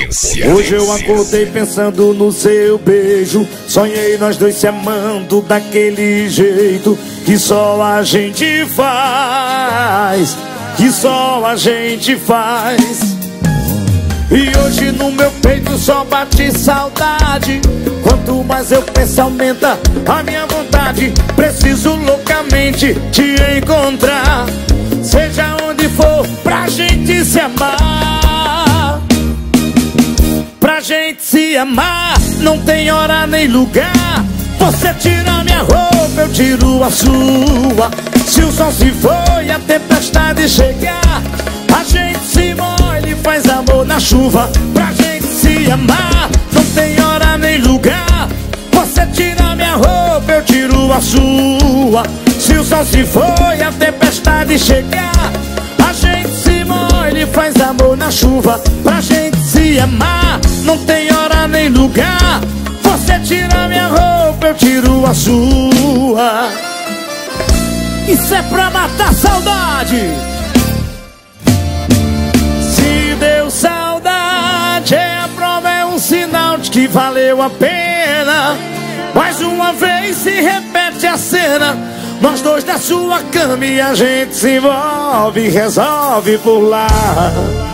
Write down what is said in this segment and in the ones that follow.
Potência. Hoje eu acordei pensando no seu beijo. Sonhei nós dois se amando daquele jeito que só a gente faz, que só a gente faz. E hoje no meu peito só bate saudade. Quanto mais eu penso aumenta a minha vontade. Preciso loucamente te encontrar, seja onde for, pra gente se amar. Pra gente se amar, não tem hora nem lugar. Você tira minha roupa, eu tiro a sua. Se o sol se for e a tempestade chegar, a gente se molha e faz amor na chuva. Pra gente se amar, não tem hora nem lugar. Você tira minha roupa, eu tiro a sua. Se o sol se for e a tempestade chegar, a gente se molha e faz amor na chuva. Pra gente se amar, não tem hora nem lugar. Você tira minha roupa, eu tiro a sua. Isso é pra matar saudade. Se deu saudade, é a prova, é um sinal de que valeu a pena. Mais uma vez se repete a cena, nós dois na sua cama e a gente se envolve e resolve pular.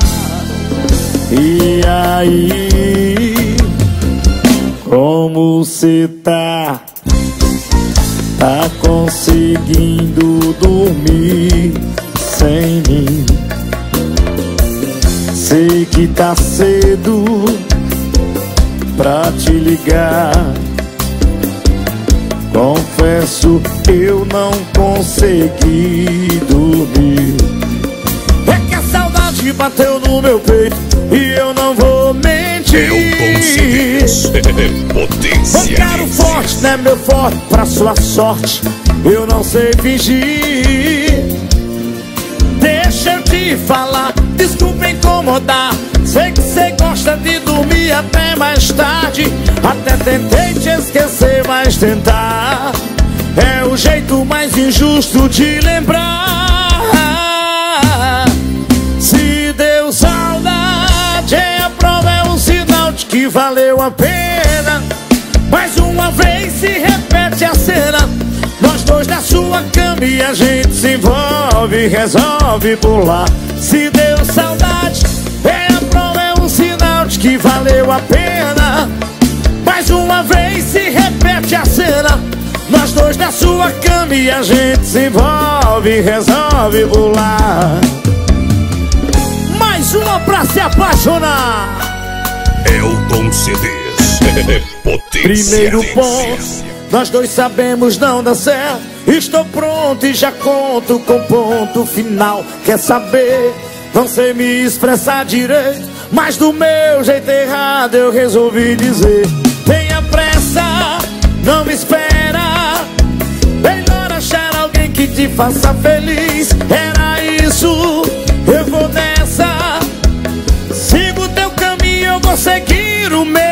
E aí, como cê tá? Tá conseguindo dormir sem mim? Sei que tá cedo pra te ligar. Confesso, eu não consegui dormir. É que a saudade bateu no meu peito e eu não vou mentir. Potência. Eu quero forte, né, meu forte, pra sua sorte eu não sei fingir. Deixa eu te falar, desculpa incomodar. Sei que cê gosta de dormir até mais tarde. Até tentei te esquecer, mas tentar é o jeito mais injusto de lembrar. Se deu saudade, é a prova, é um sinal de que valeu a pena. Mais uma vez se repete a cena, nós dois na sua cama e a gente se envolve e resolve pular. Se deu saudade, é a prova, é um sinal de que valeu a pena. Mais uma vez se repete a cena, nós dois na sua cama e a gente se envolve e resolve pular. Mais uma pra se apaixonar. Elton CDs. Potência. Primeiro ponto, nós dois sabemos não dá certo. Estou pronto e já conto com ponto final. Quer saber? Não sei me expressar direito, mas do meu jeito errado eu resolvi dizer: tenha pressa, não me espera. Melhor achar alguém que te faça feliz. Era isso, eu vou nessa. Siga o teu caminho, eu vou seguir o meu.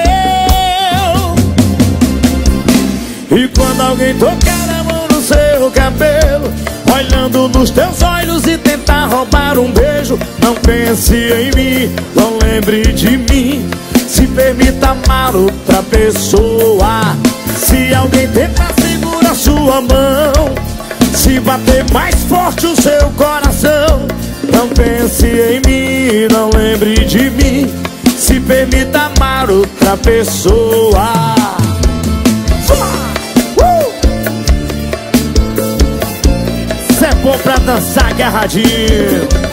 E quando alguém tocar a mão no seu cabelo, olhando nos teus olhos e tentar roubar um beijo, não pense em mim, não lembre de mim. Se permita amar outra pessoa. Se alguém tentar segurar sua mão, se bater mais forte o seu coração, não pense em mim, não lembre de mim. Se permita amar outra pessoa. Isso é bom pra dançar agarradinho.